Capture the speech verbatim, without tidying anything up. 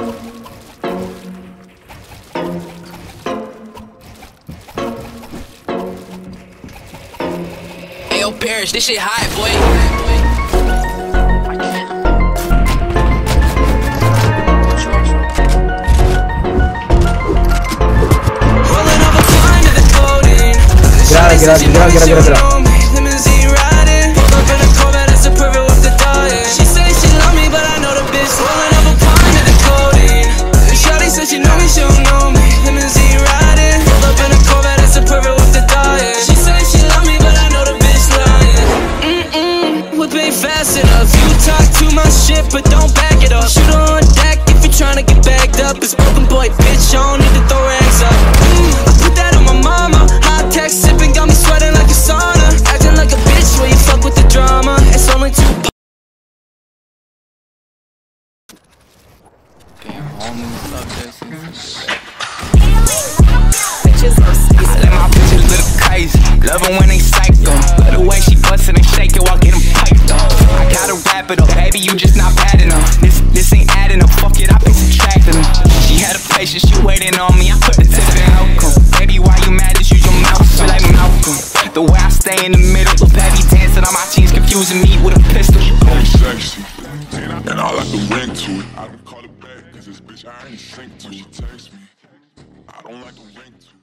Ayo, Parrish, this shit high, boy. Grab, grab, grab, grab, grab, grab. Limousine riding, pulled up in a Corvette, that's a perfect with the diet. She say she love me, but I know the bitch rolling up a pint of the codeine. Shawty said she know me, she don't know me. Limousine riding, pulled up in a Corvette, that's a perfect with the diet. She say she love me, but I know the bitch lying. Mm-mm, whip ain't fast enough. You talk too much shit, but don't back it up. Shoot her on deck if you're trying to get bagged up. It's broken boy, bitch, I don't need to throw rags up. Mm, I put that on my mama. High tech sipping got me sweating like a sauna. Acting like a bitch when you fuck with the drama. It's only two. Damn, homie, love this. I let my bitches look crazy. Love her when they psycho. Love the way she bustin' and shake it while getting piped up. I gotta wrap it up, baby, you just not bad enough. This this ain't adding up, fuck it, I been subtracting them. She had a patience, she waiting on me, I put the tip in outcome. Baby, why you mad? Just use your mouth, feel like Malcolm. The way I stay in the middle of baby dancing on my jeans, confusing me with a pistol. I'm sexy, and I like the ring to it. I don't call it back, cause this bitch I ain't sync to. She text me, I don't like the ring to it.